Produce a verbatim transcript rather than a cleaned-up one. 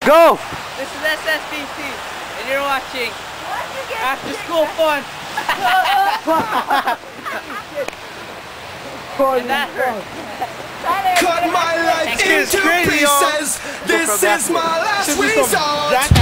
Go! This is S S B T, and you're watching After School Fun. And that hurt. Cut my life into pieces. This is my last resort.